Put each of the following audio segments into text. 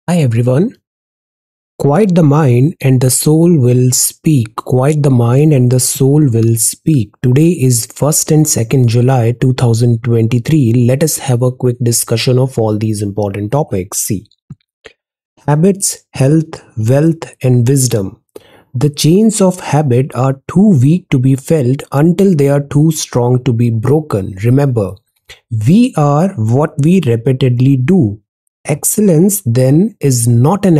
Hi everyone. Quiet the mind and the soul will speak. Quiet the mind and the soul will speak. Today is 1st and 2nd July 2023. Let us have a quick discussion of all these important topics. See, habits, health, wealth, and wisdom. The chains of habit are too weak to be felt until they are too strong to be broken. Remember, we are what we repeatedly do. Excellence then is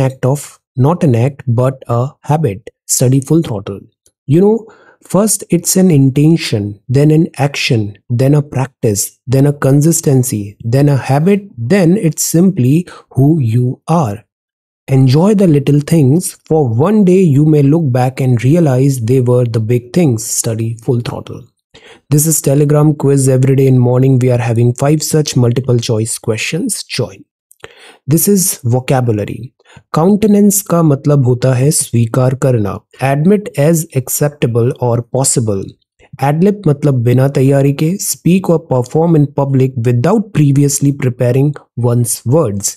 not an act but a habit. Study Full Throttle. You know, first it's an intention, then an action, then a practice, then a consistency, then a habit, then it's simply who you are. Enjoy the little things, for one day you may look back and realize they were the big things. Study Full Throttle. This is Telegram quiz every day in morning. We are having 5 such multiple choice questions. Join. This is vocabulary. Countenance का मतलब होता है स्वीकार करना. Admit as acceptable or possible. Adlib मतलब बिना तैयारी के. Speak or perform in public without previously preparing one's words.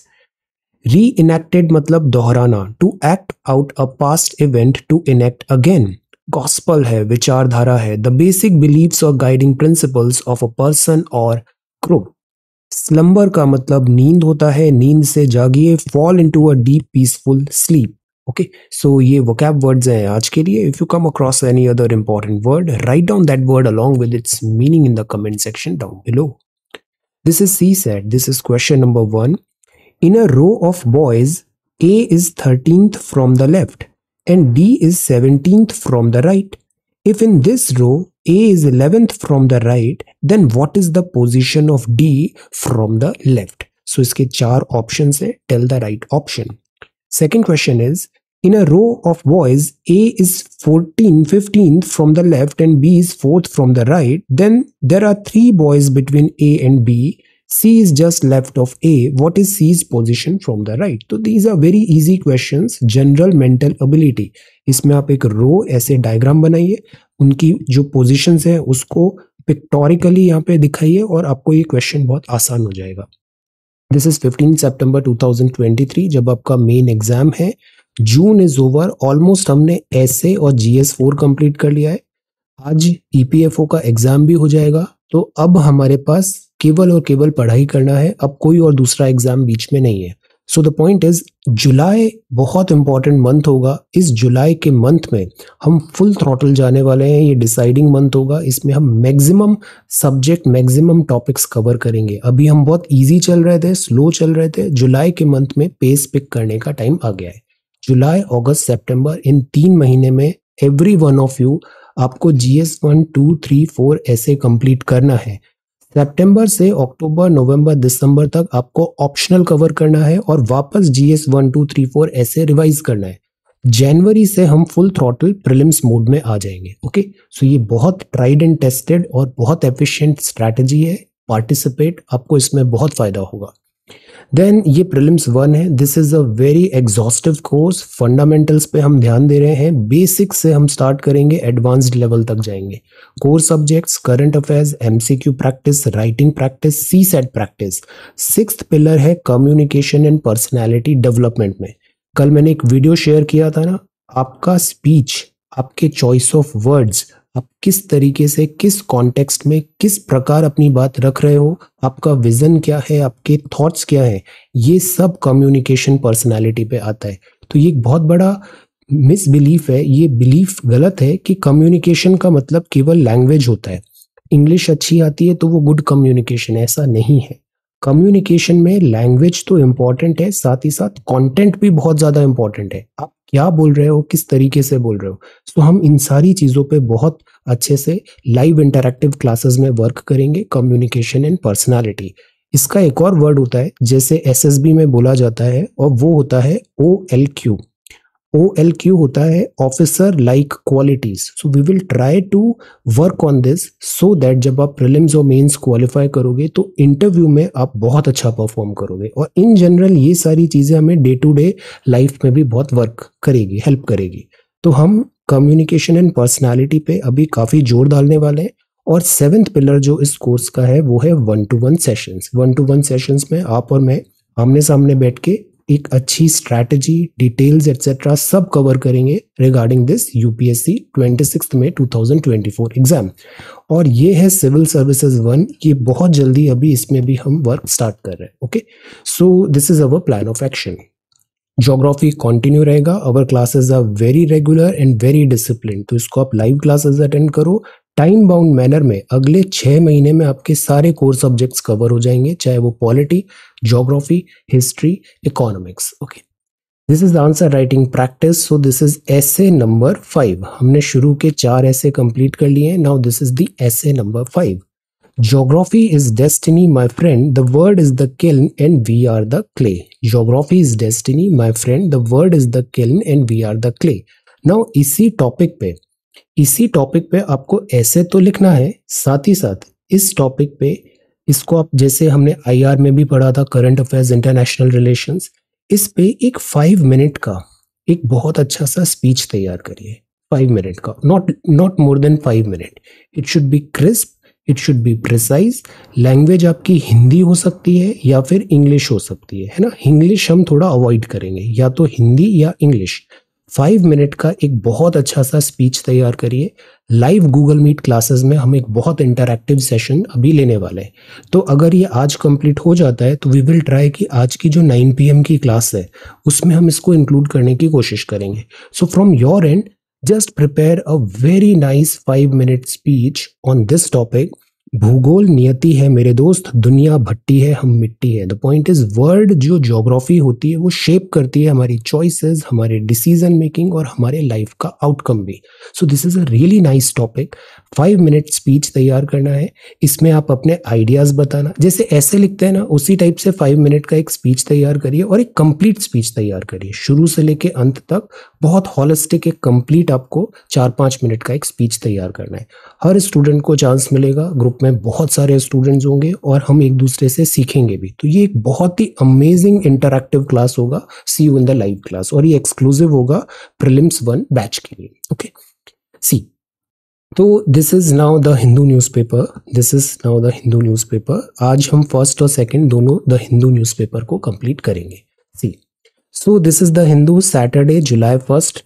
Reenacted मतलब दोहराना. To act out a past event to enact again. Gospel है, विचारधारा है. The basic beliefs or guiding principles of a person or group. Slumber का मतलब नींद होता है. नींद से जागिए. Fall into a deep peaceful sleep. Okay, so ये वोकैब वर्ड्स हैं आज के लिए. If you come across any other important word, write down that word along with its meaning in the comment section down below. This is C set. This is question number 1. In a row of boys, A is 13th from the left and D is 17th from the right. If in this row A is 11th from the right, then what is the position of D from the left? So इसके 4 options है. Tell the right option. Second question is, in a row of boys, A is 15th from the left and B is 4th from the right. Then there are 3 boys between A and B. C is just left of A. What is C's position from the right? तो these are very easy questions. General mental ability. इसमें आप एक रो ऐसे diagram बनाइए, उनकी जो positions है उसको पिक्टोरिकली यहाँ पे दिखाइए और आपको ये क्वेश्चन बहुत आसान हो जाएगा. दिस इज 15 सितंबर 2023 जब आपका मेन एग्जाम है. June is over. ऑलमोस्ट हमने एसए और GS4 कंप्लीट कर लिया है. आज EPFO का एग्जाम भी हो जाएगा. तो अब हमारे पास केवल और केवल पढ़ाई करना है. अब कोई और दूसरा एग्जाम बीच में नहीं है. सो द पॉइंट इज, जुलाई बहुत इंपॉर्टेंट मंथ होगा. इस जुलाई के मंथ में हम फुल थ्रॉटल जाने वाले हैं. ये डिसाइडिंग मंथ होगा. इसमें हम maximum subject, maximum topics cover करेंगे. अभी हम बहुत इजी चल रहे थे, स्लो चल रहे थे. जुलाई के मंथ में पेस पिक करने का टाइम आ गया है. जुलाई, अगस्त, सितंबर, इन 3 महीने में एवरी वन ऑफ यू आपको GS1, 2, 3, 4 ऐसे कंप्लीट करना है. सितंबर से अक्टूबर, नवंबर, दिसंबर तक आपको ऑप्शनल कवर करना है और वापस GS1, 2, 3, 4 ऐसे रिवाइज करना है. जनवरी से हम फुल थ्रॉटल प्रीलिम्स मोड में आ जाएंगे. ओके, सो ये बहुत ट्राइड एंड टेस्टेड और बहुत एफिशिएंट स्ट्रैटेजी है. पार्टिसिपेट, आपको इसमें बहुत फायदा होगा. देन ये प्रीलिम्स 1 है. This is a very exhaustive course. Fundamentals पे हम ध्यान दे रहे हैं. बेसिक से हम स्टार्ट करेंगे, एडवांस्ड लेवल तक जाएंगे. Core subjects, current affairs, MCQ practice, writing practice, CSAT practice. 6th pillar है कम्युनिकेशन एंड पर्सनैलिटी डेवलपमेंट में. कल मैंने एक वीडियो शेयर किया था ना, आपका स्पीच, आपके चॉइस ऑफ वर्ड्स, आप किस तरीके से, किस कॉन्टेक्स्ट में, किस प्रकार अपनी बात रख रहे हो, आपका विजन क्या है, आपके थॉट्स क्या है, ये सब कम्युनिकेशन पर्सनालिटी पे आता है. तो ये एक बहुत बड़ा मिस बिलीफ है. ये बिलीफ गलत है कि कम्युनिकेशन का मतलब केवल लैंग्वेज होता है. इंग्लिश अच्छी आती है तो वो गुड कम्युनिकेशन. ऐसा नहीं है. कम्युनिकेशन में लैंग्वेज तो इम्पॉर्टेंट है, साथ ही साथ कंटेंट भी बहुत ज़्यादा इम्पॉर्टेंट है. आप क्या बोल रहे हो, किस तरीके से बोल रहे हो. तो हम इन सारी चीज़ों पे बहुत अच्छे से लाइव इंटरैक्टिव क्लासेस में वर्क करेंगे. कम्युनिकेशन एंड पर्सनालिटी, इसका एक और वर्ड होता है जैसे SSB में बोला जाता है, और वो होता है OLQ. OLQ होता है officer like qualities. So we will try to work on this so that जब आप प्रीलिम्स और मेंस क्वालिफाई करोगे तो इंटरव्यू में आप बहुत अच्छा परफॉर्म करोगे. और इन जनरल ये सारी चीज़ें हमें डे टू डे लाइफ में भी बहुत वर्क करेगी, हेल्प करेगी. तो हम कम्युनिकेशन एंड पर्सनालिटी पे अभी काफ़ी जोर डालने वाले हैं. और 7th पिलर जो इस कोर्स का है वो है 1-to-1 सेशंस. 1-to-1 सेशंस में आप और मैं आमने सामने बैठ के एक अच्छी स्ट्रैटेजी, डिटेल्स एक्सेट्रा सब कवर करेंगे रिगार्डिंग दिस यूपीएससी 26 मई 2024 एग्जाम। और ये है सिविल सर्विसेज 1, ये बहुत जल्दी अभी इसमें भी हम वर्क स्टार्ट कर रहे हैं। Okay, so this is our plan of action. Geography continue रहेगा, our classes are very regular and very discipline, तो इसको आप लाइव क्लासेस अटेंड करो। टाइम बाउंड मैनर में अगले 6 महीने में आपके सारे कोर सब्जेक्ट्स कवर हो जाएंगे, चाहे वो polity, geography, history, economics. Okay, this is the answer writing practice. So this is essay number 5। हमने शुरू के 4 ऐसे कंप्लीट कर लिए हैं। Now this is the essay number 5। Geography is destiny, my friend. The word is the kiln and we are the clay. Geography is destiny, my friend. The word is the kiln and we are the clay. Now इसी topic पे आपको ऐसे तो लिखना है, साथ ही साथ इस टॉपिक पे इसको आप, जैसे हमने आईआर में भी पढ़ा था, करंट अफेयर्स, इंटरनेशनल रिलेशंस, इस पे एक 5 मिनट का एक बहुत अच्छा सा स्पीच तैयार करिए। 5 मिनट का, not more than 5 minute. It should be crisp, it should be precise. Language आपकी हिंदी हो सकती है या फिर इंग्लिश हो सकती है ना। इंग्लिश हम थोड़ा अवॉइड करेंगे, या तो हिंदी या इंग्लिश। 5 मिनट का एक बहुत अच्छा सा स्पीच तैयार करिए। लाइव गूगल मीट क्लासेस में हम एक बहुत इंटरैक्टिव सेशन अभी लेने वाले हैं, तो अगर ये आज कंप्लीट हो जाता है तो वी विल ट्राई कि आज की जो 9 PM की क्लास है उसमें हम इसको इंक्लूड करने की कोशिश करेंगे। So from your end just prepare a very nice 5-minute speech on this topic. भूगोल नियति है मेरे दोस्त, दुनिया भट्टी है, हम मिट्टी है। द पॉइंट इज, वर्ड जो ज्योग्राफी होती है वो शेप करती है हमारी चॉइसेस, हमारे डिसीजन मेकिंग और हमारे लाइफ का आउटकम भी। So this is a really nice topic. 5 minute speech तैयार करना है, इसमें आप अपने आइडियाज बताना, जैसे ऐसे लिखते हैं ना उसी टाइप से 5 मिनट का एक स्पीच तैयार करिए और एक कंप्लीट स्पीच तैयार करिए, शुरू से लेके अंत तक बहुत हॉलिस्टिक, एक कंप्लीट आपको 4-5 मिनट का एक स्पीच तैयार करना है। हर स्टूडेंट को चांस मिलेगा, ग्रुप में बहुत सारे स्टूडेंट्स होंगे और हम एक दूसरे से सीखेंगे भी, तो ये एक बहुत ही अमेजिंग इंटरैक्टिव क्लास होगा। See you in the live class, और ये एक्सक्लूसिव होगा प्रीलिम्स 1 बैच के लिए। ओके, सी, तो this is now the Hindu newspaper, this is now the Hindu newspaper. आज हम फर्स्ट और सेकंड दोनों द हिंदू न्यूज़पेपर को कंप्लीट करेंगे। See, so this is the Hindu, Saturday July 1,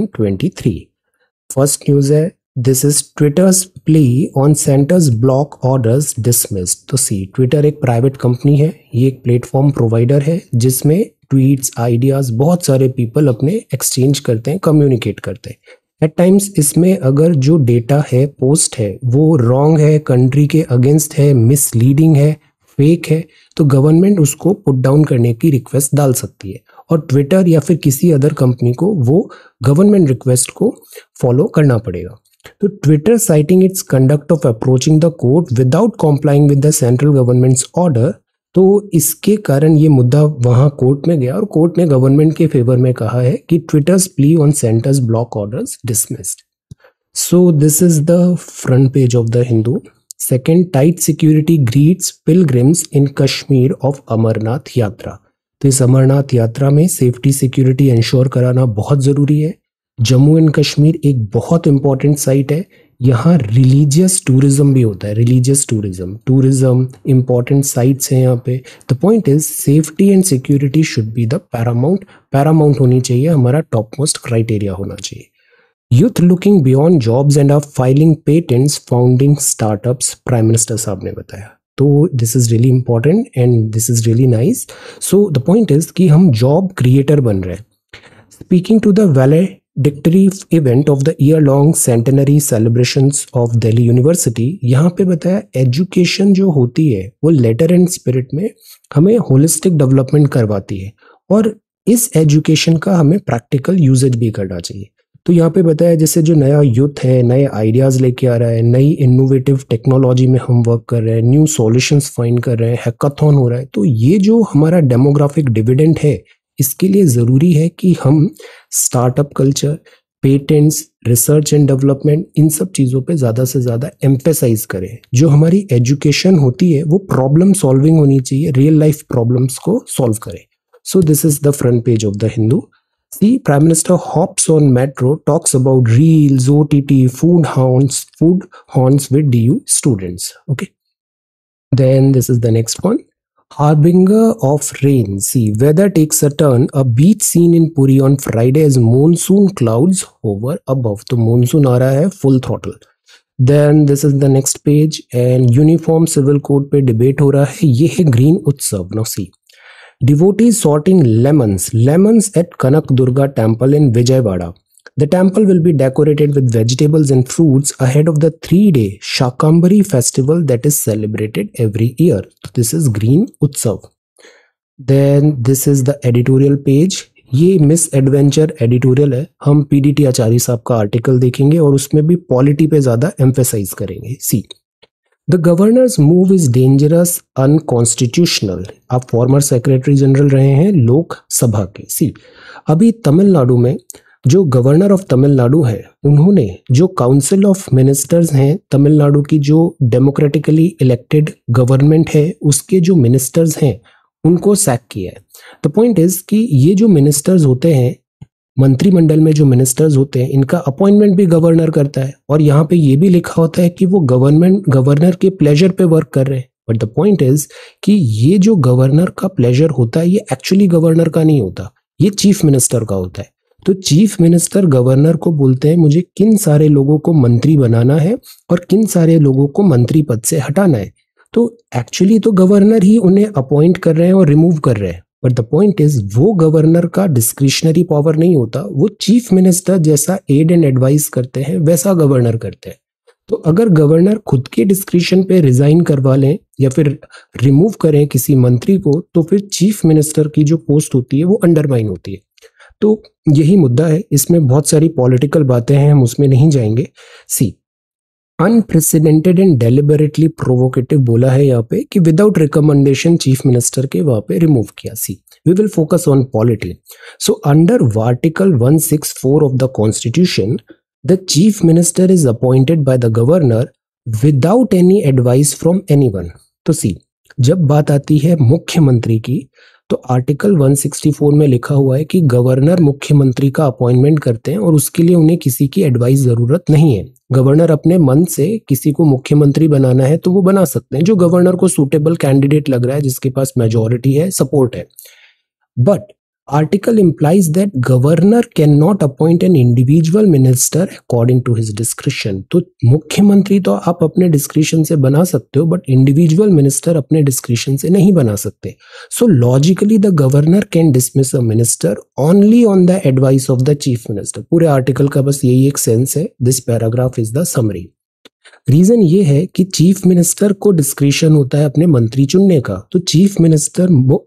2023। First news है, this is Twitter's plea on centre's block orders dismissed. तो see, Twitter एक private company है, ये एक प्लेटफॉर्म प्रोवाइडर है जिसमें ट्वीट्स, आइडियाज बहुत सारे पीपल अपने एक्सचेंज करते हैं, कम्युनिकेट करते हैं। एट टाइम्स इसमें अगर जो डेटा है, पोस्ट है, वो रॉन्ग है, कंट्री के अगेंस्ट है, मिसलीडिंग है, फेक है, तो गवर्नमेंट उसको पुट डाउन करने की रिक्वेस्ट डाल सकती है, और ट्विटर या फिर किसी अदर कंपनी को वो गवर्नमेंट रिक्वेस्ट को फॉलो करना पड़ेगा। तो Twitter citing its conduct of approaching the court without complying with the central government's order, तो इसके कारण ये मुद्दा वहां कोर्ट में गया और कोर्ट ने गवर्नमेंट के फेवर में कहा है कि Twitter's plea on centre's block orders dismissed. So this is the front page of the Hindu. Second, tight security greets pilgrims in Kashmir of Amarnath yatra. तो इस अमरनाथ यात्रा में सेफ्टी सिक्योरिटी इंश्योर कराना बहुत ज़रूरी है। जम्मू एंड कश्मीर एक बहुत इंपॉर्टेंट साइट है, यहाँ रिलीजियस टूरिज्म भी होता है, रिलीजियस टूरिज्म इंपॉर्टेंट साइट्स हैं यहाँ पे। The point is, safety and security should be the paramount होनी चाहिए, हमारा टॉप मोस्ट क्राइटेरिया होना चाहिए। Youth looking beyond jobs and are filing patents founding startups, prime minister साहब ने बताया। तो this is really important and this is really nice. So the point is कि हम जॉब क्रिएटर बन रहे हैं। Speaking to the valedictory event of the year long centenary celebrations of Delhi university, यहाँ पे बताया एजुकेशन जो होती है वो लेटर एंड स्पिरिट में हमें होलिस्टिक डेवलपमेंट करवाती है, और इस एजुकेशन का हमें प्रैक्टिकल यूजेज भी करना चाहिए। तो यहाँ पे बताया जैसे जो नया यूथ है, नए आइडियाज़ लेके आ रहा है, नई इनोवेटिव टेक्नोलॉजी में हम वर्क कर रहे हैं, न्यू सॉल्यूशंस फाइंड कर रहे हैं, हैकाथॉन हो रहा है, तो ये जो हमारा डेमोग्राफिक डिविडेंड है, इसके लिए ज़रूरी है कि हम startup culture, patents, research and development, इन सब चीज़ों पे ज़्यादा से ज़्यादा एम्फेसाइज करें। जो हमारी एजुकेशन होती है वो प्रॉब्लम सॉल्विंग होनी चाहिए, रियल लाइफ प्रॉब्लम्स को सॉल्व करें। So this is the front page of the Hindu. See, Prime Minister hops on metro, talks about reels, OTT, food haunts with DU students. Okay. Then this is the next one. Harbinger of rain. See, weather takes a turn. A beach scene in Puri on Friday as monsoon clouds hover above. तो monsoon आ रहा है full throttle. Then this is the next page and uniform civil code पे debate हो रहा है. ये है green उत्सव. Now see, devotees sorting lemons at Kanak Durga temple in Vijayawada. The temple will be decorated with vegetables and fruits ahead of the 3-day Shakambari festival that is celebrated every year. This is Green Utsav. Then this is the editorial page. ये misadventure editorial है. हम PDT आचार्य साहब का article देखेंगे और उसमें भी polity पे ज्यादा एम्फेसाइज करेंगे. See, the governor's move is dangerous unconstitutional. आप फॉर्मर सेक्रेटरी जनरल रहे हैं लोकसभा के. सी, अभी तमिलनाडु में जो गवर्नर ऑफ तमिलनाडु है उन्होंने जो काउंसिल ऑफ मिनिस्टर्स हैं तमिलनाडु की जो डेमोक्रेटिकली इलेक्टेड गवर्नमेंट है उसके जो मिनिस्टर्स हैं उनको सैक किया है. द पॉइंट इज कि ये जो मिनिस्टर्स होते हैं मंत्रिमंडल में जो मिनिस्टर्स होते हैं इनका अपॉइंटमेंट भी गवर्नर करता है और यहाँ पे ये भी लिखा होता है कि वो गवर्नर के प्लेजर पे वर्क कर रहे हैं. बट द पॉइंट इज कि ये जो गवर्नर का प्लेजर होता है ये एक्चुअली गवर्नर का नहीं होता, ये चीफ मिनिस्टर का होता है. तो चीफ मिनिस्टर गवर्नर को बोलते हैं मुझे किन सारे लोगों को मंत्री बनाना है और किन सारे लोगों को मंत्री पद से हटाना है. तो एक्चुअली तो गवर्नर ही उन्हें अपॉइंट कर रहे हैं और रिमूव कर रहे हैं. बट द पॉइंट इज वो गवर्नर का डिस्क्रिशनरी पावर नहीं होता, वो चीफ मिनिस्टर जैसा एड एंड एडवाइस करते हैं वैसा गवर्नर करते हैं. तो अगर गवर्नर खुद के डिस्क्रिशन पे रिजाइन करवा लें या फिर रिमूव करें किसी मंत्री को तो फिर चीफ मिनिस्टर की जो पोस्ट होती है वो अंडरमाइन होती है. तो यही मुद्दा है. इसमें बहुत सारी पॉलिटिकल बातें हैं, हम उसमें नहीं जाएंगे. See, unprecedented and deliberately provocative बोला है यहाँ पे कि विदाउट रिकमेंडेशन चीफ मिनिस्टर के वहां पे रिमूव किया. See, we will focus on polity. So under article 164 of the constitution the chief minister is appointed by the governor without any advice from anyone. तो सी, जब बात आती है मुख्यमंत्री की तो आर्टिकल 164 में लिखा हुआ है कि गवर्नर मुख्यमंत्री का अपॉइंटमेंट करते हैं और उसके लिए उन्हें किसी की एडवाइस जरूरत नहीं है. गवर्नर अपने मन से किसी को मुख्यमंत्री बनाना है तो वो बना सकते हैं जो गवर्नर को सूटेबल कैंडिडेट लग रहा है जिसके पास मेजॉरिटी है, सपोर्ट है. But article implies that governor cannot appoint an individual minister according to his discretion. तो मुख्यमंत्री तो आप अपने डिस्क्रिशन से बना सकते हो बट इंडिविजुअल मिनिस्टर अपने डिस्क्रिशन से नहीं बना सकते. So logically the governor can dismiss a minister only on the advice of the chief minister. पूरे आर्टिकल का बस यही एक सेंस है. This paragraph is the summary. Reason ये है कि चीफ मिनिस्टर को डिस्क्रिशन होता है अपने मंत्री चुनने का. तो चीफ मिनिस्टर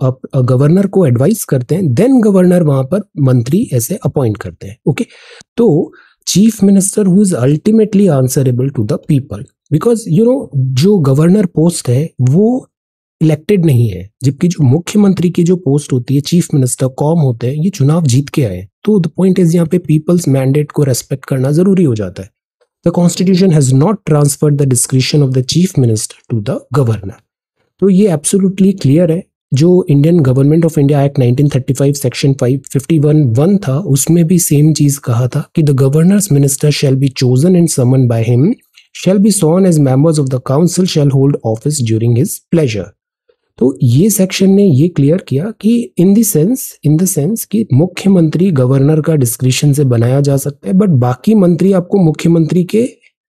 गवर्नर को एडवाइस करते हैं, देन गवर्नर वहां पर मंत्री ऐसे अपॉइंट करते हैं. ओके, तो chief minister who is ultimately answerable to the people because you know जो गवर्नर पोस्ट है वो इलेक्टेड नहीं है, जबकि जो मुख्यमंत्री की जो पोस्ट होती है चीफ मिनिस्टर कॉम होते हैं ये चुनाव जीत के आए. तो द पॉइंट इज यहाँ पे पीपल्स मैंडेट को रेस्पेक्ट करना जरूरी हो जाता है. The Constitution has not transferred the discretion of the Chief Minister to the Governor. तो ये एब्सोल्युटली क्लियर है. जो Indian government of India act 1935 section 551(1) था उसमें भी सेम चीज कहा था कि the governor's minister shall be chosen and summon by him, shall be sworn as members of the council, shall hold office during his pleasure. तो ये section ने ये क्लियर किया कि इन द सेंस कि मुख्यमंत्री गवर्नर का डिस्क्रिशन से बनाया जा सकता है बट बाकी मंत्री आपको मुख्यमंत्री के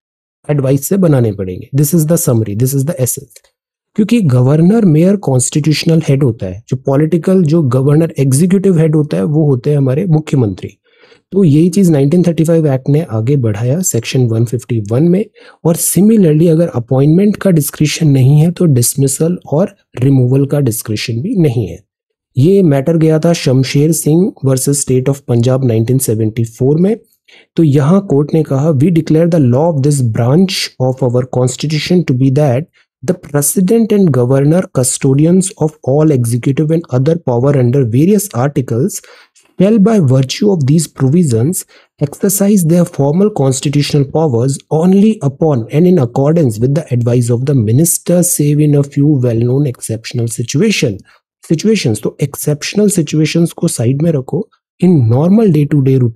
एडवाइस से बनाने पड़ेंगे. This is the summary, this is the essence. क्योंकि गवर्नर मेयर कॉन्स्टिट्यूशनल हेड होता है, जो पॉलिटिकल जो गवर्नर एग्जीक्यूटिव हेड होता है वो होते हैं हमारे मुख्यमंत्री. तो यही चीज 1935 एक्ट ने आगे बढ़ाया सेक्शन 151 में. और सिमिलरली अगर अपॉइंटमेंट का डिस्क्रिशन नहीं है तो डिसमिसल और रिमूवल का डिस्क्रिशन भी नहीं है. ये मैटर गया था Shamsher Singh versus state of Punjab 1974 में. तो यहाँ कोर्ट ने कहा we declare the law of this branch of our constitution to be that the president and governor, custodians of all executive and other power under various articles, shall by virtue of these provisions exercise their formal constitutional powers only upon and in accordance with the advice of the minister, save in a few well-known exceptional situations. तो exceptional situations को side में रखो. In normal day to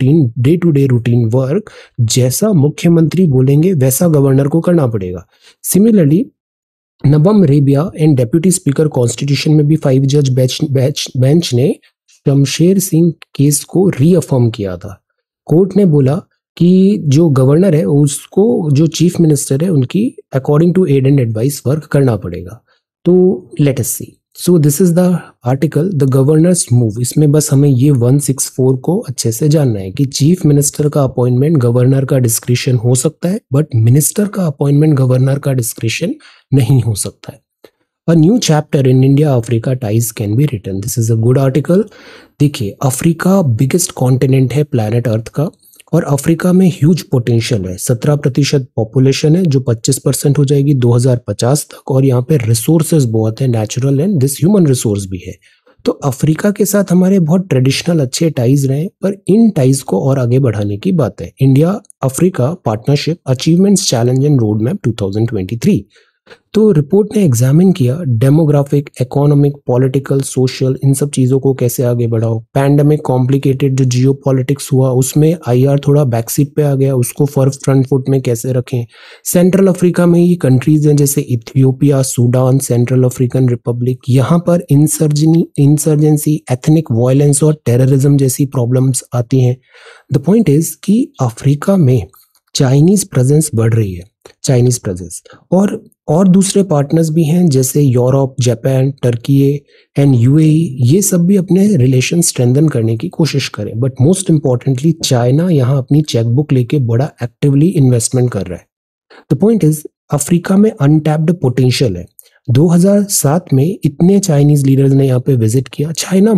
day routine work जैसा मुख्यमंत्री बोलेंगे वैसा governor को करना पड़ेगा. Similarly Nabam Rebia and deputy speaker constitution में भी 5 जज बेंच ने शमशेर सिंह केस को रीअफर्म किया था। कोर्ट ने बोला कि जो गवर्नर है उसको जो चीफ मिनिस्टर है उनकी according to aid and advice work करना पड़ेगा। तो let us see, so this is the article the governor's move. इसमें बस हमें ये 164 को अच्छे से जानना है कि चीफ मिनिस्टर का अपॉइंटमेंट गवर्नर का डिस्क्रिशन हो सकता है, बट मिनिस्टर का अपॉइंटमेंट गवर्नर का डिस्क्रिशन नहीं हो सकता है। A new chapter in India Africa ties can be written. This is a good article. देखिए, अफ्रीका बिगेस्ट कॉन्टिनेंट है प्लैनेट अर्थ का, और अफ्रीका में ह्यूज पोटेंशियल है। 17% पॉपुलेशन है जो 25% हो जाएगी 2050 तक, और यहाँ पे रिसोर्सेज बहुत है, natural and this human resource भी है। तो अफ्रीका के साथ हमारे बहुत ट्रेडिशनल अच्छे टाइज रहे, पर इन टाइज को और आगे बढ़ाने की बात है। India Africa partnership achievements challenge and road map 2023। तो रिपोर्ट ने एग्जामिन किया डेमोग्राफिक, इकोनॉमिक, पॉलिटिकल, सोशल, इन सब चीज़ों को कैसे आगे बढ़ाओ। पैंडेमिक कॉम्प्लिकेटेड जो जियो पॉलिटिक्स हुआ उसमें आईआर थोड़ा बैकसीट पे आ गया, उसको फ्रंट फुट में कैसे रखें। सेंट्रल अफ्रीका में ये कंट्रीज हैं जैसे Ethiopia, Sudan, central African republic, यहाँ पर इंसर्जेंसी, एथनिक वायलेंस और टेररिज्म जैसी प्रॉब्लम्स आती हैं। द पॉइंट इज कि अफ्रीका में चाइनीज प्रेजेंस बढ़ रही है, चाइनीज प्रेजेंस, और दूसरे पार्टनर्स भी हैं जैसे Europe, Japan, Turkey and UAE, ये सब भी अपने रिलेशन स्ट्रेंथन करने की कोशिश करें। बट मोस्ट इंपॉर्टेंटली चाइना यहाँ अपनी चेकबुक लेके बड़ा एक्टिवली इन्वेस्टमेंट कर रहा है। द पॉइंट इज अफ्रीका में अनटैप्ड पोटेंशियल है। 2007 में इतने चाइनीज लीडर्स ने यहाँ पे विजिट किया। चाइना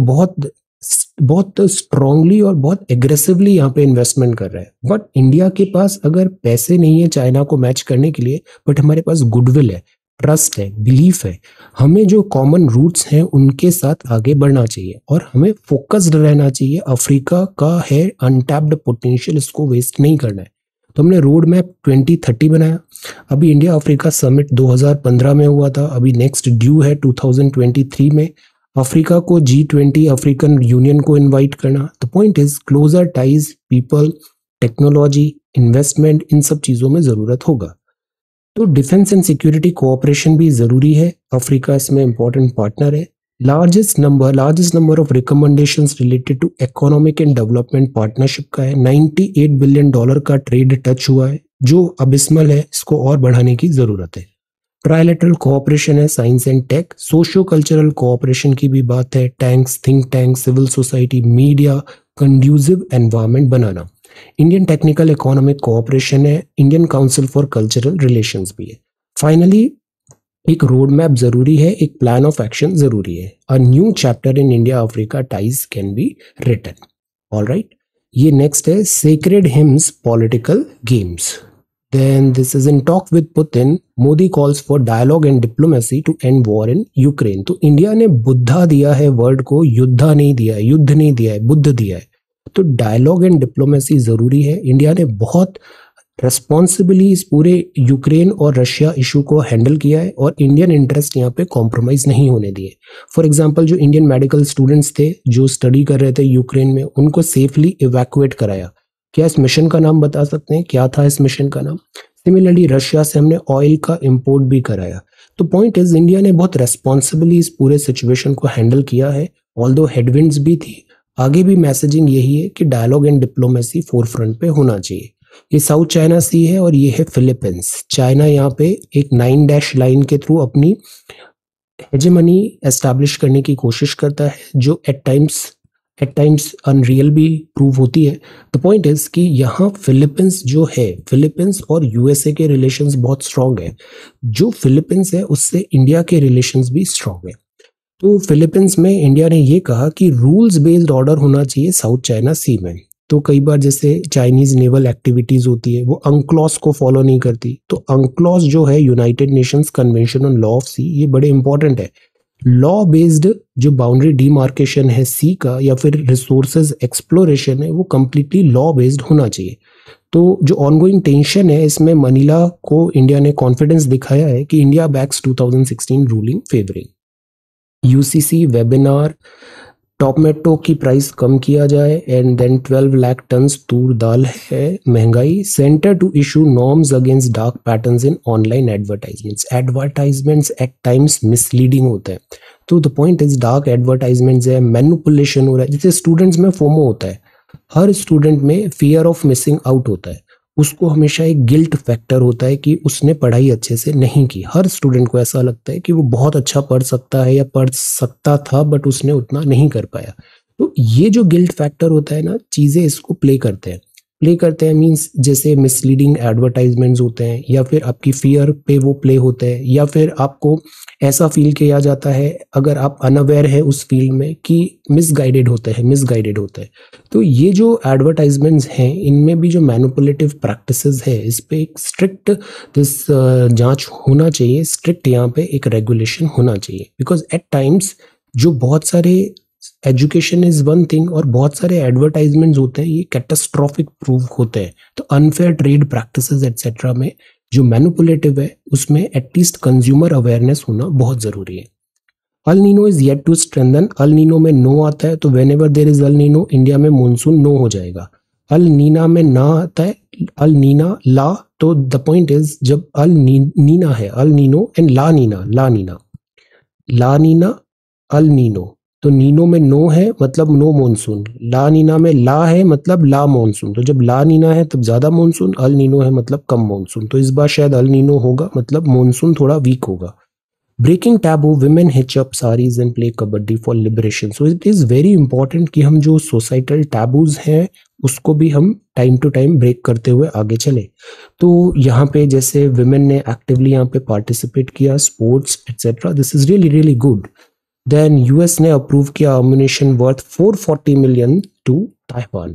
बहुत स्ट्रांगली और बहुत एग्रेसिवली यहाँ पे इन्वेस्टमेंट कर रहा है, बट इंडिया के पास अगर पैसे नहीं है चाइना को मैच करने के लिए, बट हमारे पास गुडविल है, ट्रस्ट है, बिलीफ है, हमें जो कॉमन रूट्स हैं उनके साथ आगे बढ़ना चाहिए और हमें फोकस्ड रहना चाहिए। अफ्रीका का है अनटैप्ड पोटेंशियल, इसको वेस्ट नहीं करना है। तो हमने रोड मैप 2030 बनाया। अभी इंडिया अफ्रीका समिट 2015 में हुआ था, अभी नेक्स्ट ड्यू है 2023 में। अफ्रीका को G20 अफ्रीकन यूनियन को इनवाइट करना। The point is closer ties, people, technology, investment, इन सब चीज़ों में ज़रूरत होगा। तो डिफेंस एंड सिक्योरिटी कोऑपरेशन भी ज़रूरी है, अफ्रीका इसमें इंपॉर्टेंट पार्टनर है। Largest number of recommendations related to economic and development partnership का है। $98 बिलियन का ट्रेड टच हुआ है जो अबिस्मल है, इसको और बढ़ाने की ज़रूरत है। ट्राइलेटरल कोऑपरेशन है, science and tech, socio cultural cooperation की भी बात है, tanks, think tank, civil society, media, conducive environment बनाना। इंडियन टेक्निकल इकोनॉमिक कोऑपरेशन है, Indian council for cultural relations भी है। फाइनली एक रोड मैप जरूरी है, एक प्लान ऑफ एक्शन जरूरी है। A new chapter in India Africa ties can be written. Alright, ये नेक्स्ट है sacred hymns political games. Then this is in talk with Putin. Modi calls for dialogue and diplomacy to end war in Ukraine. तो India ने बुद्धा दिया है word को, युद्धा नहीं दिया है, युद्ध नहीं दिया है, बुद्ध दिया है। तो डायलॉग एंड डिप्लोमेसी जरूरी है। इंडिया ने बहुत रेस्पॉन्सिबली इस पूरे यूक्रेन और रशिया इशू को हैंडल किया है और इंडियन इंटरेस्ट यहाँ पे कॉम्प्रोमाइज नहीं होने दिए। फॉर एग्जाम्पल जो इंडियन मेडिकल स्टूडेंट्स थे जो स्टडी कर रहे थे यूक्रेन में, उनको सेफली इवैक्यूएट कराया। क्या इस मिशन का नाम बता सकते हैं, क्या था इस मिशन का नाम? सिमिलरली रशिया से हमने ऑयल का इंपोर्ट भी कराया। तो पॉइंट इज इंडिया ने बहुत रेस्पॉन्सिबली इस पूरे सिचुएशन को हैंडल किया है, ऑल्दो हेडविंड्स भी थी। आगे भी मैसेजिंग यही है कि डायलॉग एंड डिप्लोमेसी फोरफ्रंट पे होना चाहिए। ये साउथ चाइना सी है और ये है फिलीपींस। चाइना यहाँ पे एक 9 डैश लाइन के थ्रू अपनी हेजेमनी एस्टैब्लिश करने की कोशिश करता है, जो एट टाइम्स अनरियल भी प्रूव होती है। द पॉइंट इज कि यहाँ फिलीपींस जो है, फिलीपींस और यूएसए के रिलेशंस बहुत स्ट्रांग है। जो फिलीपींस है उससे इंडिया के रिलेशंस भी स्ट्रांग है। तो फिलीपींस में इंडिया ने ये कहा कि रूल्स बेस्ड ऑर्डर होना चाहिए साउथ चाइना सी में। तो कई बार जैसे चाइनीज नेवल एक्टिविटीज होती है वो अंक्लॉस को फॉलो नहीं करती। तो अंक्लॉस जो है United Nations convention on law of sea, ये बड़े इंपॉर्टेंट है। लॉ बेस्ड जो बाउंड्री डिमार्केशन है सी का या फिर रिसोर्सेज एक्सप्लोरेशन है वो कंप्लीटली लॉ बेस्ड होना चाहिए। तो जो ऑनगोइंग टेंशन है इसमें मनीला को इंडिया ने कॉन्फिडेंस दिखाया है कि India backs 2016 ruling favouring. UCC webinar tomato की प्राइस कम किया जाए, एंड देन 12 लाख टन्स तूर दाल है महंगाई, centre to issue norms against dark patterns in online advertisements. Advertisements at times misleading होते हैं, तो the point is dark advertisements है, मैनिपुलेशन हो रहा है। जैसे स्टूडेंट्स में फोमो होता है, हर स्टूडेंट में फियर ऑफ मिसिंग आउट होता है, उसको हमेशा एक गिल्ट फैक्टर होता है कि उसने पढ़ाई अच्छे से नहीं की। हर स्टूडेंट को ऐसा लगता है कि वो बहुत अच्छा पढ़ सकता है या पढ़ सकता था बट उसने उतना नहीं कर पाया। तो ये जो गिल्ट फैक्टर होता है ना, चीज़ें इसको प्ले करते हैं मीन्स जैसे मिसलीडिंग एडवर्टाइजमेंट्स होते हैं, या फिर आपकी फियर पे वो प्ले होते हैं, या फिर आपको ऐसा फील किया जाता है अगर आप अनअवेयर है उस फील्ड में कि मिसगाइडेड होते हैं। तो ये जो एडवर्टाइजमेंट्स हैं इनमें भी जो मैनिपुलेटिव प्रैक्टिसेस है, इस पे एक स्ट्रिक्ट जांच होना चाहिए, स्ट्रिक्ट यहाँ पे एक रेगुलेशन होना चाहिए। बिकॉज एट टाइम्स जो बहुत सारे एजुकेशन इज वन थिंग और बहुत सारे एडवर्टाइजमेंट्स होते हैं ये कैटास्ट्रॉफिक प्रूव होते हैं। तो अनफेयर ट्रेड प्रैक्टिसेस एटसेट्रा में जो मैनिपुलेटिव है उसमें एटलीस्ट कंज्यूमर अवेयरनेस होना बहुत जरूरी है। El Nino is yet to strengthen. El Nino में नो आता है तो whenever there is El Nino India में मानसून नो हो जाएगा। अल नीना में ना आता है, अल नीना ला, तो द पॉइंट इज जब अल नीना है, El Nino and La Nina, La Nina El Nino, तो नीनो में नो है मतलब नो मानसून, ला नीना में ला है मतलब ला मानसून। तो जब ला नीना है तब ज्यादा मानसून, अल नीनो है मतलब कम मानसून। तो इस बार शायद अल नीनो होगा मतलब मानसून थोड़ा वीक होगा। Breaking taboo, women hitch up saris and play kabaddi for liberation. So it is very important कि हम जो सोसाइटल टैबूज हैं उसको भी हम टाइम टू टाइम ब्रेक करते हुए आगे चले। तो यहाँ पे जैसे विमेन ने एक्टिवली यहाँ पे पार्टिसिपेट किया, sports etcetera, this is really really good. Then US ने अप्रूव किया ammunition worth 440 million to Taiwan.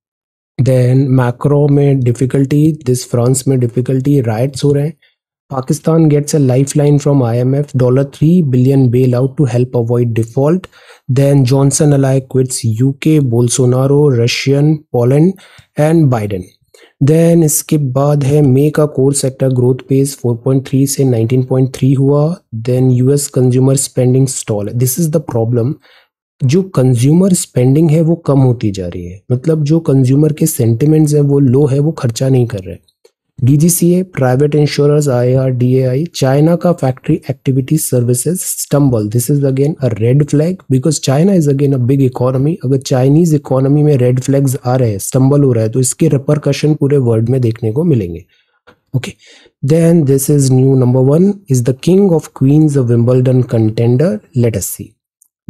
Then Macron में डिफिकल्टी, दिस फ्रांस में डिफिकल्टी, राइट्स हो रहे हैं। Pakistan gets a lifeline from IMF, $3 billion bailout to help avoid default. Then Johnson ally quits UK, Bolsonaro, Russian, Poland and Biden. Then इसके बाद है मे का core sector growth pace 4.3 से 19.3 हुआ। Then US consumer spending stall. This is the problem, जो consumer spending है वो कम होती जा रही है, मतलब जो कंज्यूमर के सेंटिमेंट्स है वो लो है, वो खर्चा नहीं कर रहे। DGCA, private insurers, IR, DAI, China का factory activity services stumble. This is again a red flag because China is again a big economy. अगर चाइनीज इकोनॉमी में रेड फ्लैग्स आ रहे हैं, स्टम्बल हो रहा है, तो इसके रिपरकशन पूरे वर्ल्ड में देखने को मिलेंगे। Okay, then this is new number 1 is the king of queens, a Wimbledon contender, let us see.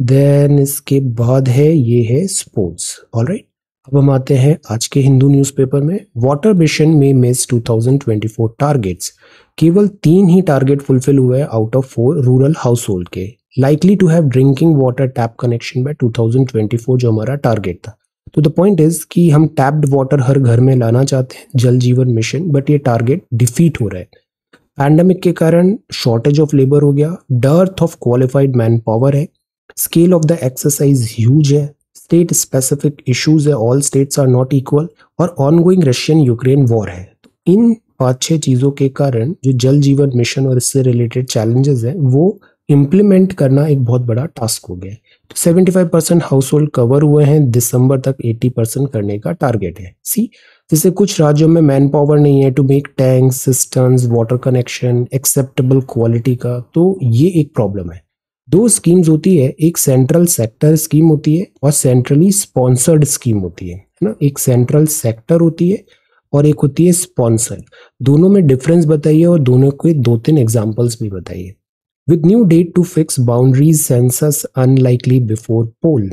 देन इसके बाद है ये है स्पोर्ट्स। ऑलराइट, अब हम आते हैं आज के हिंदू न्यूज़पेपर में। वाटर मिशन में मिस 2024 टारगेट्स। केवल 3 ही टारगेट फुलफिल हुए out of 4 rural household. Likely to have drinking water tap connection by 2024 जो हमारा टारगेट था। तो द पॉइंट इज कि हम टैप्ड वाटर हर घर में लाना चाहते हैं, जल जीवन मिशन, बट ये टारगेट डिफीट हो रहा है। पैंडेमिक के कारण शॉर्टेज ऑफ लेबर हो गया, dearth of qualified manpower है, scale of the exercise huge है, स्टेट स्पेसिफिक इश्यूज है, all states are not equal, और ऑनगोइंग रशियन यूक्रेन वॉर है। तो इन 5-6 चीजों के कारण जो जल जीवन मिशन और इससे रिलेटेड चैलेंजेस हैं वो इम्प्लीमेंट करना एक बहुत बड़ा टास्क हो गया है। तो 75% हाउस होल्ड कवर हुए हैं, दिसंबर तक 80% करने का टारगेट है। सी, जैसे कुछ राज्यों में मैन पावर नहीं है to make tank, systems, water connection acceptable quality का, तो ये एक प्रॉब्लम है। 2 स्कीम्स होती है, एक सेंट्रल सेक्टर स्कीम होती है और सेंट्रली स्पॉन्सर्ड स्कीम होती है ना। एक सेंट्रल सेक्टर होती है और एक होती है स्पॉन्सर। दोनों में डिफरेंस बताइए और दोनों के 2-3 एग्जांपल्स भी बताइए। With new date to fix boundaries, census unlikely before poll.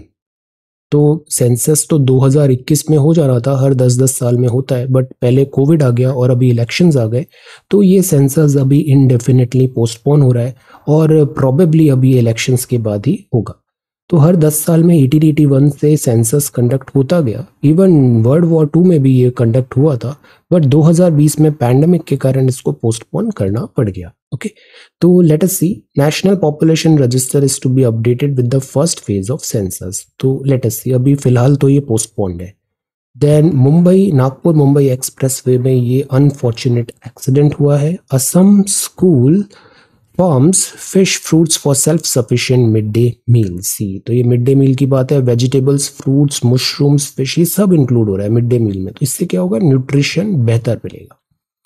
तो सेंसस तो 2021 में हो जा रहा था, हर 10-10 साल में होता है, बट पहले कोविड आ गया और अभी इलेक्शंस आ गए, तो ये सेंसस अभी इनडेफिनेटली पोस्टपोन हो रहा है और प्रोबेबली अभी इलेक्शंस के बाद ही होगा। तो हर 10 साल में 1881 से सेंसस कंडक्ट होता गया। इवन वर्ल्ड वॉर 2 में भी ये कंडक्ट हुआ था, बट 2020 में पैंडेमिक के कारण इसको पोस्टपोन करना पड़ गया। ओके, तो let us see, national population register is to be updated with the first phase of census. तो लेट अस सी, अभी फिलहाल तो ये पोस्टपोन्ड है। देन मुंबई, नागपुर मुंबई एक्सप्रेसवे में ये अनफॉर्चुनेट एक्सीडेंट हुआ है। Assam school forms fish fruits for self sufficient mid day meal. See, तो ये मिड डे मील की बात है, वेजिटेबल्स, फ्रूट्स, मशरूम्स, फिश, ये सब इंक्लूड हो रहा है मिड डे मील में। तो इससे क्या होगा, न्यूट्रिशन बेहतर मिलेगा।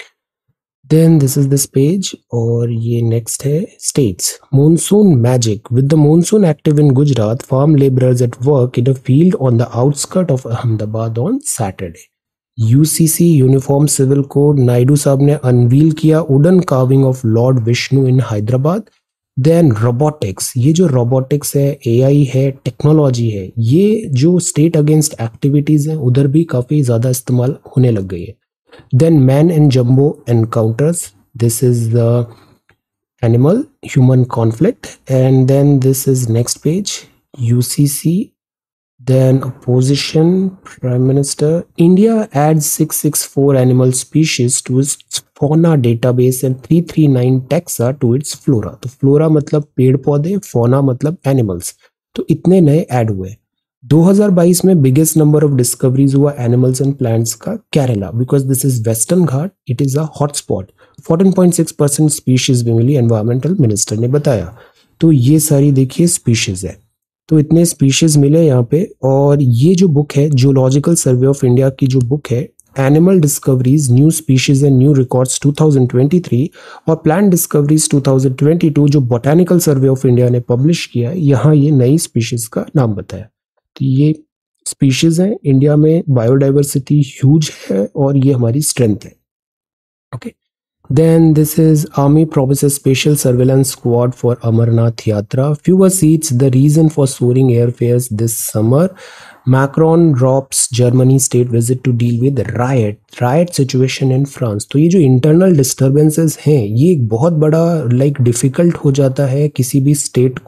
Then this is this page, और ये नेक्स्ट है states monsoon magic. With the monsoon active in Gujarat, farm labourers at work in a field on the outskirt of Ahmedabad on Saturday. UCC uniform civil code, Naidu साहब ने unveil किया wooden carving of lord Vishnu in Hyderabad. Then robotics, ये जो robotics है, AI है, technology है, ये जो स्टेट अगेंस्ट एक्टिविटीज हैं उधर भी काफी ज्यादा इस्तेमाल होने लग गई है। Then man and jumbo encounters. This is the animal human conflict. And then this is next page, UCC. Then opposition, Prime Minister. India adds 664 animal species to its fauna database and 339 taxa to its flora. तो flora मतलब पेड़ पौधे, fauna मतलब animals. तो इतने नए add हुए। 2022 में बिगेस्ट नंबर ऑफ डिस्कवरीज हुआ एनिमल्स एंड प्लांट्स का Kerala, because this is Western Ghat, it is a hotspot. 14.6% species भी मिली, एनवायरमेंटल मिनिस्टर ने बताया। तो ये सारी देखिए स्पीशीज है, तो इतने स्पीशीज मिले यहाँ पे। और ये जो बुक है, जियोलॉजिकल सर्वे ऑफ इंडिया की जो बुक है, animal discoveries new species and new records 2023 और प्लांट डिस्कवरीज 2022 जो बोटानिकल सर्वे ऑफ इंडिया ने पब्लिश किया, यहाँ ये नई स्पीशीज का नाम बताया। तो ये स्पीशीज हैं, इंडिया में बायोडाइवर्सिटी ह्यूज है और ये हमारी स्ट्रेंथ है। Okay, then this is army promises special surveillance squad for Amarnath Yatra, fewer seats the reason for soaring airfares this summer. Macron drops Germany state visit to deal with riot situation in France. तो ये जो internal disturbances हैं, ये एक बहुत बड़ा difficult हो जाता है किसी भी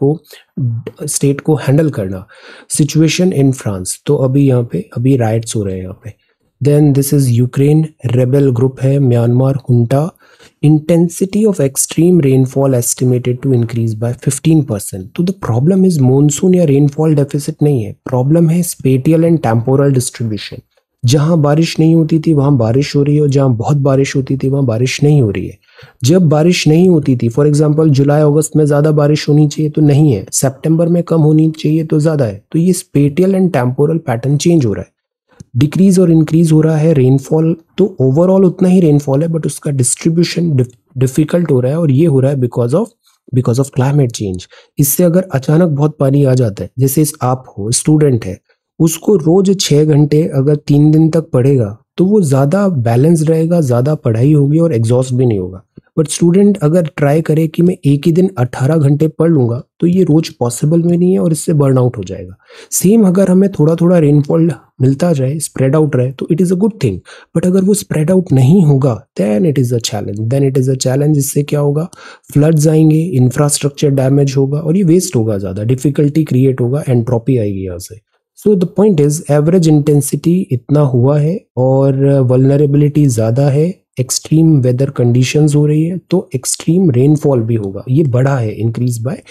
स्टेट को हैंडल करना। सिचुएशन इन फ्रांस, तो अभी यहाँ पे अभी राइट्स हो रहे हैं यहाँ पे। Then this is Ukraine, rebel group है, Myanmar junta. Intensity of extreme rainfall estimated to increase by 15%. तो the problem is monsoon या rainfall deficit नहीं है, problem है spatial and temporal distribution। जहां बारिश नहीं होती थी वहां बारिश हो रही है, और जहां बहुत बारिश होती थी वहां बारिश नहीं हो रही है। जब बारिश नहीं होती थी, फॉर एग्जांपल जुलाई अगस्त में ज्यादा बारिश होनी चाहिए तो नहीं है, सितंबर में कम होनी चाहिए तो ज्यादा है। तो ये spatial and temporal pattern change हो रहा है, डिक्रीज और इंक्रीज हो रहा है रेनफॉल। तो ओवरऑल उतना ही रेनफॉल है, बट उसका डिस्ट्रीब्यूशन डिफिकल्ट हो रहा है, और ये हो रहा है बिकॉज ऑफ क्लाइमेट चेंज। इससे अगर अचानक बहुत पानी आ जाता है, जैसे आप हो स्टूडेंट है, उसको रोज 6 घंटे अगर 3 दिन तक पढ़ेगा तो वो ज्यादा बैलेंस रहेगा, ज्यादा पढ़ाई होगी और एग्जॉस्ट भी नहीं होगा। बट स्टूडेंट अगर ट्राई करे कि मैं एक ही दिन 18 घंटे पढ़ लूंगा, तो ये रोज पॉसिबल में नहीं है और इससे बर्न आउट हो जाएगा। सेम अगर हमें थोड़ा थोड़ा रेनफॉल मिलता जाए, स्प्रेड आउट रहे, तो it is a good thing. But अगर वो स्प्रेड आउट नहीं होगा, then it is a challenge. इससे क्या होगा, फ्लड्स आएंगे, इंफ्रास्ट्रक्चर डैमेज होगा और ये वेस्ट होगा, ज्यादा डिफिकल्टी क्रिएट होगा, एंट्रोपी आएगी यहाँ से। So the point is average intensity इतना हुआ है और वल्नरेबिलिटी ज्यादा है, एक्सट्रीम वेदर कंडीशंस हो रही है, तो एक्सट्रीम रेनफॉल भी होगा, ये बढ़ा है, increase by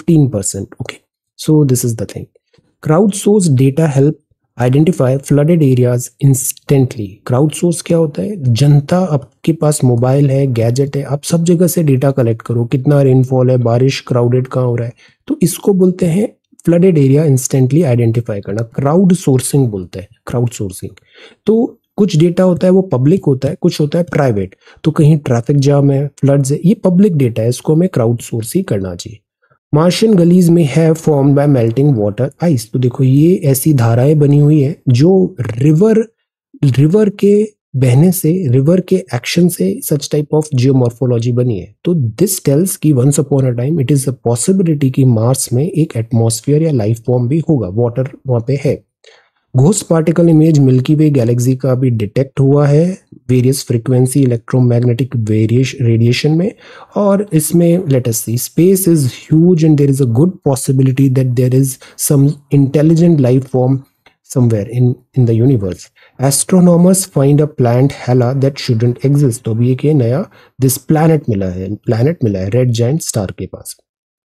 15%। Okay, so this is the thing. Crowd source data help identify flooded areas instantly. Crowd source क्या होता है, जनता, आपके पास मोबाइल है, गैजेट है, आप सब जगह से डेटा कलेक्ट करो, कितना रेनफॉल है, बारिश क्राउडेड कहाँ हो रहा है, तो इसको बोलते हैं फ्लडेड एरिया इंस्टेंटली आइडेंटिफाई करना, क्राउड सोर्सिंग बोलते हैं, क्राउड सोर्सिंग। तो कुछ डेटा होता है वो पब्लिक होता है, कुछ होता है प्राइवेट। तो कहीं ट्रैफिक जाम है, फ्लड्स है, ये पब्लिक डेटा है, इसको हमें क्राउड सोर्स ही करना चाहिए। मार्शियन गलीज में है form by melting water ice. तो देखो ये ऐसी धाराएं बनी हुई है जो रिवर के बहने से, रिवर के एक्शन से सच टाइप ऑफ जियोमॉर्फोलॉजी बनी है। तो दिस टेल्स कि once upon a time it is a possibility कि मार्स में एक एटमॉस्फेयर या लाइफ फॉर्म भी होगा, वाटर वहां पे है। Ghost particle image Milky Way galaxy का अभी डिटेक्ट हुआ है वेरियस फ्रीक्वेंसी इलेक्ट्रोमैग्नेटिक रेडिएशन में, और इसमें let us see, space is huge and there is a good possibility that there is some intelligent life form somewhere in the universe. Astronomers find a planet Hela that shouldn't exist. तो अभी एक ये नया this planet मिला है red giant star के पास।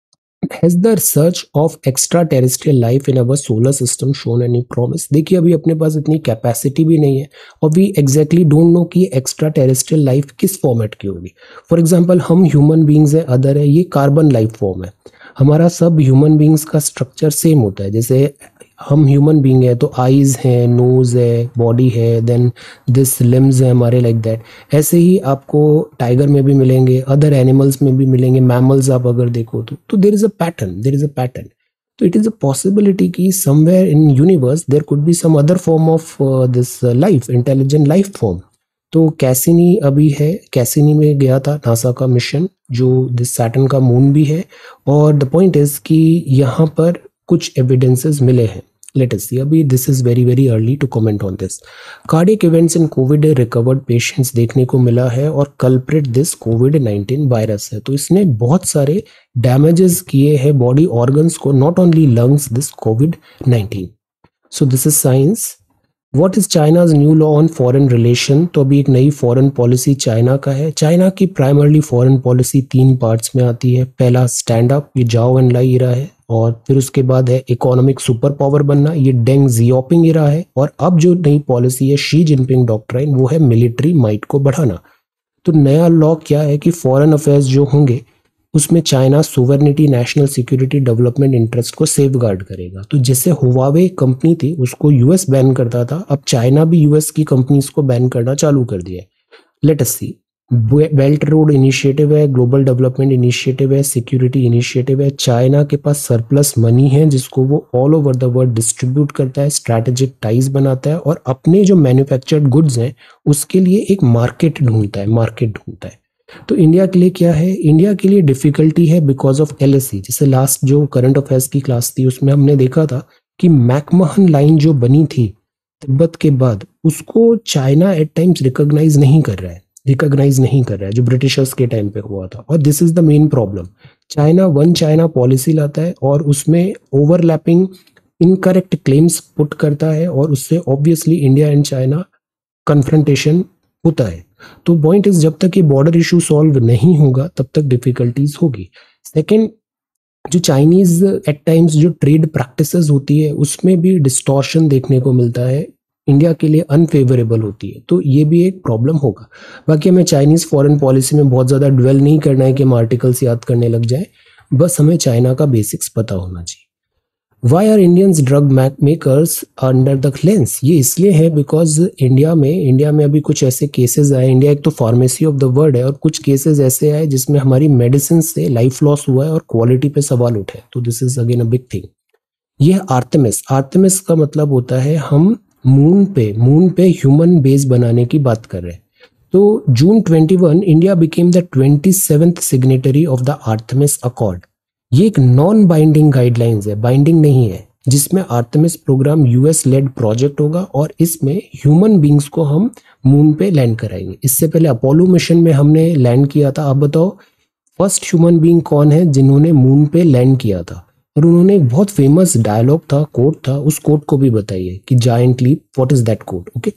Has the research of extra terrestrial life in our solar system shown any promise? देखिए अभी अपने पास इतनी कैपेसिटी भी नहीं है और वी एग्जैक्टली डोंट नो कि एक्स्ट्रा टेरेस्ट्रियल लाइफ किस फॉर्मेट की होगी। फॉर एग्जांपल हम ह्यूमन बींग्स है, अदर है, ये कार्बन लाइफ फॉर्म है। हमारा सब ह्यूमन बींग्स का स्ट्रक्चर सेम होता है। जैसे हम ह्यूमन बींग है तो आईज है, नोज है, बॉडी है, देन दिस लिम्स है हमारे, लाइक दैट। ऐसे ही आपको टाइगर में भी मिलेंगे, अदर एनिमल्स में भी मिलेंगे, मैमल्स आप अगर देखो तो there is a pattern, there is a pattern. तो इट इज अ पॉसिबिलिटी कि somewhere in universe there could be some other form of this life, intelligent life form. तो कैसिनी अभी है, कैसिनी में गया था नासा का मिशन, जो दिस सैटर्न का मून भी है। और द पॉइंट इज कि यहाँ पर कुछ एविडेंसेस मिले हैं। लेट अस सी, अभी this is very very early to comment on this. Cardiac events in Covid recovered patients देखने को मिला है और कल्प्रिट दिस कोविड-19 वायरस है। तो इसने बहुत सारे डैमेजेस किए हैं बॉडी ऑर्गन्स को, नॉट ओनली लंग्स, दिस कोविड-19। So this is science. What is China's new law on foreign relation? तो अभी एक नई फॉरेन पॉलिसी चाइना का है। चाइना की प्राइमरली फॉरेन पॉलिसी 3 पार्ट्स में आती है। पहला स्टैंड अप, ये जाओ एनलाई इरा है। और फिर उसके बाद है इकोनॉमिक सुपर पावर बनना, ये डेंग जियोपिंग इरा है। और अब जो नई पॉलिसी है शी जिनपिंग डॉक्ट्राइन, वो है मिलिट्री माइट को बढ़ाना। तो नया लॉ क्या है कि फॉरेन अफेयर्स जो होंगे उसमें China sovereignty, national security, development interest को सेफगार्ड करेगा। तो जैसे हुआवे कंपनी थी उसको यूएस बैन करता था, अब चाइना भी यूएस की कंपनीज को बैन करना चालू कर दिया है। Let us see. Belt road initiative है, ग्लोबल डेवलपमेंट इनिशिएटिव है, सिक्योरिटी इनिशिएटिव है। चाइना के पास सरप्लस मनी है जिसको वो all over the world distribute करता है, स्ट्रैटेजिक टाइज बनाता है और अपने जो मैन्युफैक्चर्ड गुड्स हैं उसके लिए एक मार्केट ढूंढता है, मार्केट ढूंढता है। तो इंडिया के लिए क्या है? इंडिया के लिए डिफिकल्टी है बिकॉज ऑफ एलएसी। जैसे लास्ट जो करंट अफेयर्स की क्लास थी उसमें हमने देखा था कि मैकमहन लाइन जो बनी थी तिब्बत के बाद, उसको चाइना एट टाइम्स रिकॉग्नाइज नहीं कर रहा है, रिकॉग्नाइज नहीं कर रहा है, जो ब्रिटिशर्स के टाइम पे हुआ था। और this is the main problem. China one China policy लाता है और उसमें ओवरलैपिंग इनकरेक्ट क्लेम्स पुट करता है और उससे obviously India and China confrontation होता है। तो पॉइंट इज जब तक ये बॉर्डर इशू सॉल्व नहीं होगा तब तक डिफिकल्टीज होगी। सेकेंड, जो चाइनीज एट टाइम्स जो ट्रेड प्रैक्टिसेस होती है उसमें भी डिस्टॉर्शन देखने को मिलता है, इंडिया के लिए अनफेवरेबल होती है। तो ये भी एक प्रॉब्लम होगा। बाकी हमें चाइनीज फॉरेन पॉलिसी में बहुत ज़्यादा ड्वेल नहीं करना है कि हम आर्टिकल्स याद करने लग जाए, बस हमें चाइना का बेसिक्स पता होना चाहिए। Why are Indians drug makers under the lens? ये इसलिए है बिकॉज इंडिया में अभी कुछ ऐसे केसेस आए। इंडिया एक तो फार्मेसी ऑफ द वर्ल्ड है और कुछ केसेस ऐसे आए जिसमें हमारी मेडिसिन से लाइफ लॉस हुआ है और क्वालिटी पे सवाल उठे। तो this is again a big thing. ये आर्टेमिस, आर्टेमिस का मतलब होता है हम मून पे ह्यूमन बेस बनाने की बात कर रहे हैं। तो June 21 India became the 27th signatory of the Artemis accord. ये एक नॉन बाइंडिंग गाइडलाइंस है, बाइंडिंग नहीं है, जिसमें Artemis program US led project होगा और इसमें ह्यूमन बींग्स को हम मून पे लैंड कराएंगे। इससे पहले अपोलो मिशन में हमने लैंड किया था। आप बताओ फर्स्ट ह्यूमन बींग कौन है जिन्होंने मून पे लैंड किया था? और उन्होंने एक बहुत फेमस डायलॉग था, कोट था, उस कोट को भी बताइए कि giant leap, what is that quote? Okay.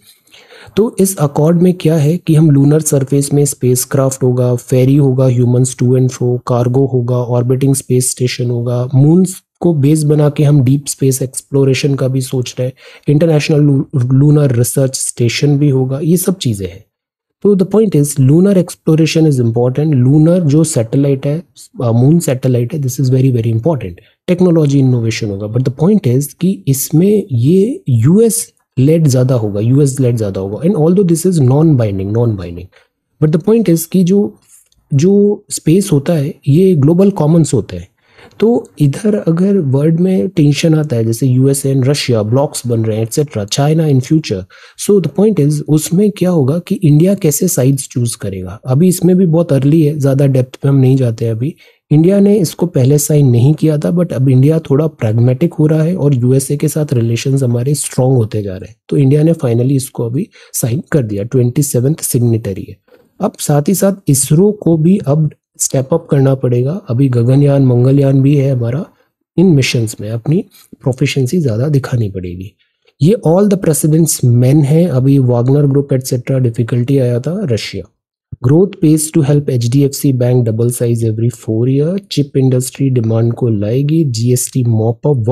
तो इस अकॉर्ड में क्या है कि हम लूनर सरफेस में स्पेसक्राफ्ट होगा, फेरी होगा, humans to and fro, cargo होगा, ऑर्बिटिंग स्पेस स्टेशन होगा, मून को बेस बना के हम डीप स्पेस एक्सप्लोरेशन का भी सोच रहे हैं, इंटरनेशनल लूनर रिसर्च स्टेशन भी होगा, ये सब चीजें हैं। तो the point is lunar exploration is important. Lunar जो सैटेलाइट है, मून सैटेलाइट है, this is very very important. Technology innovation होगा, बट द पॉइंट इज कि इसमें ये यूएस लेड ज्यादा होगा, यूएस लेड ज्यादा होगा। And although this is non binding, but the point is कि जो स्पेस होता है ये ग्लोबल कॉमन्स होता है। तो इधर अगर वर्ल्ड में टेंशन आता है, जैसे यूएसए एंड रशिया ब्लॉक्स बन रहे हैं etcetera, China in future, so the point is उसमें क्या होगा कि इंडिया कैसे साइड्स चूज करेगा। अभी इसमें भी बहुत अर्ली है, ज्यादा डेप्थ पे हम नहीं जाते अभी। इंडिया ने इसको पहले साइन नहीं किया था, बट अब इंडिया थोड़ा प्रैग्मेटिक हो रहा है और यूएसए के साथ रिलेशंस हमारे स्ट्रांग होते जा रहे हैं। तो इंडिया ने फाइनली इसको अभी साइन कर दिया, 27th सिग्नेटरी है। अब साथ ही साथ इसरो को भी अब स्टेप अप करना पड़ेगा। अभी गगनयान, मंगलयान भी है हमारा, इन मिशंस में अपनी प्रोफिशिएंसी ज्यादा दिखानी पड़ेगी। ये ऑल द प्रेसिडेंट्स मेन है। अभी वागनर ग्रुप एटसेट्रा डिफिकल्टी आया था Russia. Growth pace to help HDFC bank double size every 4 year. Chip industry demand को लाएगी। GST mop up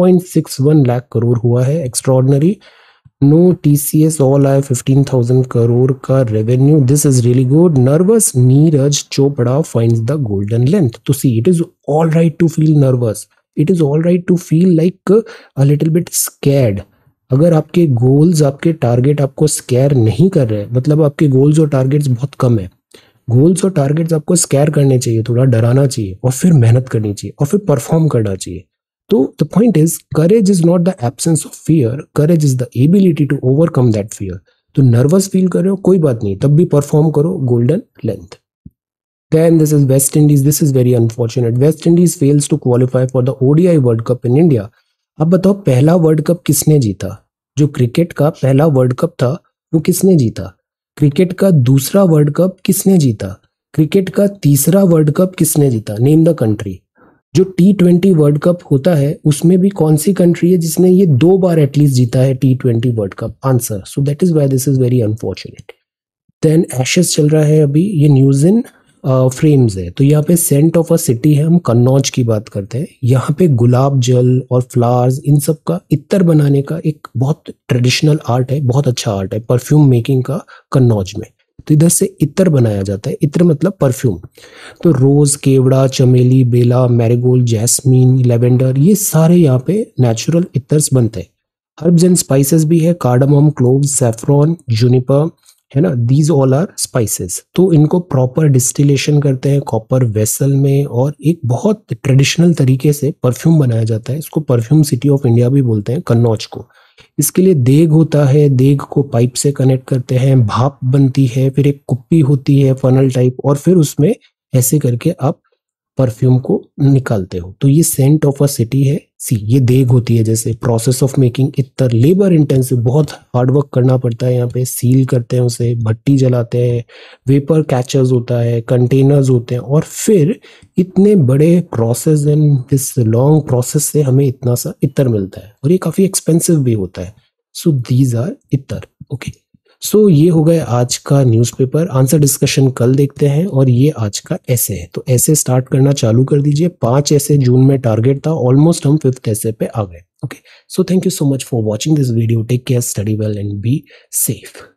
1.61 lakh crore हुआ है, एक्स्ट्रॉर्डनरी। नो TCS ऑल आए 15,000 करोड़ का revenue, this is really good. Nervous Neeraj Chopra finds the golden length. तो see it is all right to feel nervous, it is all right to feel like a little bit scared. अगर आपके goals, आपके target आपको scare नहीं कर रहे, मतलब आपके गोल्स और टारगेट्स बहुत कम है, गोल्स और टारगेट्स आपको स्कैर करने चाहिए, थोड़ा डराना चाहिए, और फिर मेहनत करनी चाहिए, और फिर परफॉर्म करना चाहिए। तो the point is, courage is not the absence of fear, courage is the ability to overcome that fear. तो नर्वस फील कर रहे हो, कोई बात नहीं, तब भी परफॉर्म करो, golden length. Then this is West Indies. This is very unfortunate. West Indies fails to qualify for the ODI World Cup in India. अब बताओ पहला वर्ल्ड कप किसने जीता? जो क्रिकेट का पहला वर्ल्ड कप था वो किसने जीता? क्रिकेट का दूसरा वर्ल्ड कप किसने जीता? क्रिकेट का तीसरा वर्ल्ड कप किसने जीता? Name the country. जो T20 वर्ल्ड कप होता है उसमें भी कौन सी कंट्री है जिसने ये 2 बार एटलीस्ट जीता है T20 world cup? Answer. So that is why this is very unfortunate. Then Ashes चल रहा है अभी, ये न्यूज इन फ्रेम्स है। तो यहाँ पे सेंट ऑफ अ सिटी है, हम कन्नौज की बात करते हैं। यहाँ पे गुलाब जल और फ्लावर्स, इन सब का इत्र बनाने का एक बहुत ट्रेडिशनल आर्ट है, बहुत अच्छा आर्ट है परफ्यूम मेकिंग का कन्नौज में। तो इधर से इत्र बनाया जाता है, इत्र मतलब परफ्यूम। तो रोज, केवड़ा, चमेली, बेला, मैरीगोल्ड, जैस्मीन, लेवेंडर, ये सारे यहाँ पे नेचुरल इत्र्स बनते हैं। हर्ब्स एंड स्पाइसेस भी है, कार्डमम, क्लोव्स, सैफ्रॉन, जूनिपर, है ना, दीज ऑल आर स्पाइसेस। तो इनको प्रॉपर डिस्टिलेशन करते हैं कॉपर वेसल में, और एक बहुत ट्रेडिशनल तरीके से परफ्यूम बनाया जाता है। इसको परफ्यूम सिटी ऑफ इंडिया भी बोलते हैं कन्नौज को। इसके लिए देग होता है, देग को पाइप से कनेक्ट करते हैं, भाप बनती है, फिर एक कुप्पी होती है फनल टाइप, और फिर उसमें ऐसे करके आप परफ्यूम को निकालते हो। तो ये सेंट ऑफ अ सिटी है। सी, ये देग होती है, जैसे प्रोसेस ऑफ मेकिंग इत्र, लेबर इंटेंसिव, बहुत हार्ड वर्क करना पड़ता है। यहाँ पे सील करते हैं उसे, भट्टी जलाते हैं, वेपर कैचर्स होता है, कंटेनर्स होते हैं, और फिर इतने बड़े process and this long process से हमें इतना सा इत्र मिलता है, और ये काफी एक्सपेंसिव भी होता है। सो दीज आर इत्र। ओके, सो ये हो गए आज का न्यूज़पेपर। आंसर डिस्कशन कल देखते हैं, और ये आज का ऐसे है। तो ऐसे स्टार्ट करना चालू कर दीजिए। 5 ऐसे जून में टारगेट था, ऑलमोस्ट हम 5th ऐसे पे आ गए। Okay, so thank you so much for watching this video. Take care, study well and be safe.